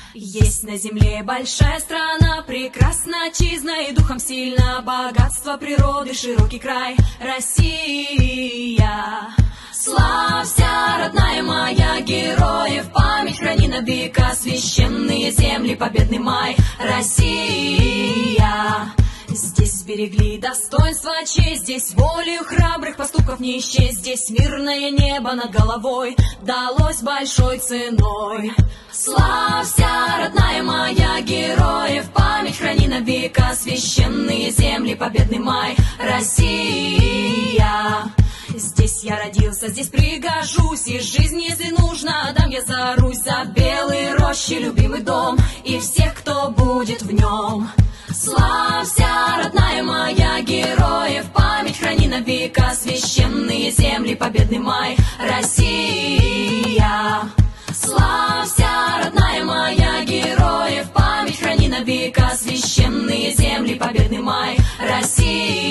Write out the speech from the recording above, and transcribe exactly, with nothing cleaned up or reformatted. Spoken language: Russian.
Есть на земле большая страна, прекрасна отчизна и духом сильна, богатство природы, широкий край, Россия. Славься, родная моя, героев память храни на века, священные земли, победный май, Россия. Здесь сберегли достоинство, честь, здесь волею храбрых поступков не исчезнет, здесь мирное небо над головой далось большой ценой. Славься, родная моя, героев память храни на века, священные земли, победный май, Россия. Здесь я родился, здесь пригожусь, и жизнь, если нужно, отдам я за Русь, за белые рощи, любимый дом и всех, кто будет в нем. Славься, родная моя, героев память храни на века, священные земли, победный май, Россия. Славься, родная моя, героев память храни на века, священные земли, победный май, Россия.